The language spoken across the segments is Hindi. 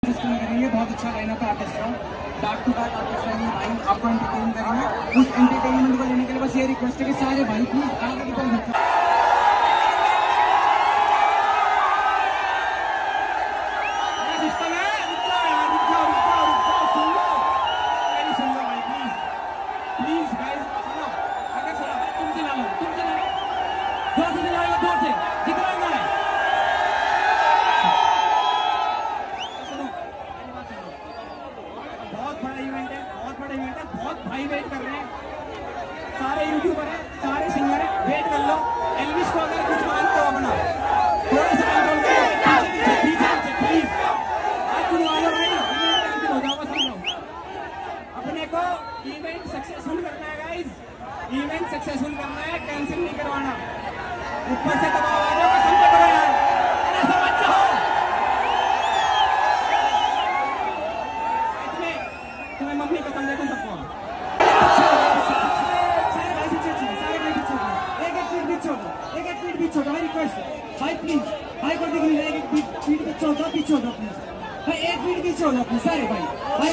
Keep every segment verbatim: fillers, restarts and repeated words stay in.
सिस्टम करेंगे, बहुत अच्छा लाइनअप है artist, back to back artist आएंगे भाई, आपको एंटरटेन करेंगे। उस एंटरटेनमेंट को लेने के लिए बस ये रिक्वेस्ट है कि सारे भाई प्लीज आगे की तरफ सारे यूट्यूबर हैं, सारे सिंगर हैं, वेट कर लो। एल्विस को अगर कुछ मानते हो अपना, थोड़ा सा कंट्रोल करो, पीछे पीछे पीछे पीछे प्लीज। आज तुम आ जाओ भाई, कैंसिल हो जाओ सब लोग। अपने को इवेंट सक्सेसफुल करना है गाइस, इवेंट सक्सेसफुल करना है, कैंसिल नहीं करवाना। ऊपर से दबाव आ जाओ, कसम से करो यार, अरे समझ जाओ। इतने तुम्हें मम्मी कसम देता सबको। एक एक फीट पीछे होगा, रिक्वेस्ट भाई प्लीज, भाई को दिख रही है, एक एक फीट पीछे होगा, पीछे होगा प्लीज भाई, एक फीट पीछे होगा प्लीज सारे भाई, भाई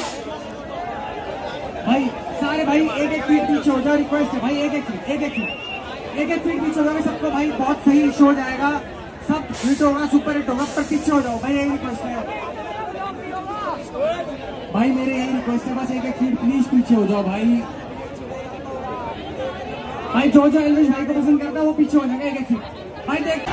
भाई सारे भाई एक एक फीट पीछे हो जाओ, रिक्वेस्ट है भाई, एक एक फीट एक एक फीट एक एक फीट पीछे हो जाओगे सबको भाई, बहुत सही शो जाएगा, सब हिट होगा, सुपर हिट होगा, पर पीछे हो जाओ भाई, यही रिक्वेस्ट है भाई, मेरे यही रिक्वेस्ट है, बस एक एक फीट प्लीज पीछे हो जाओ भाई। भाई जो जो एल्विस भाई को पसंद करता है वो पीछे हो जाएगा, एक एक फीट भाई। देख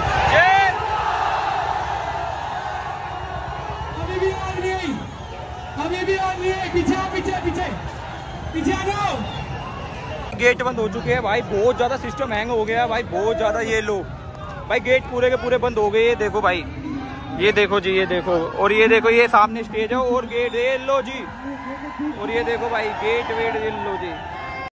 अभी भी आ नहीं आई, अभी भी आ नहीं आई, पीछे पीछे पीछे पीछे आ जाओ। गेट बंद हो चुके हैं भाई, बहुत ज्यादा सिस्टम हैंग हो गया भाई, बहुत ज्यादा। ये लो भाई, गेट पूरे के पूरे बंद हो गए, ये देखो भाई, ये देखो जी, ये देखो, और ये देखो, ये सामने स्टेज है और गेट, ये लो जी, और ये देखो भाई गेट वेट, ये लो जी।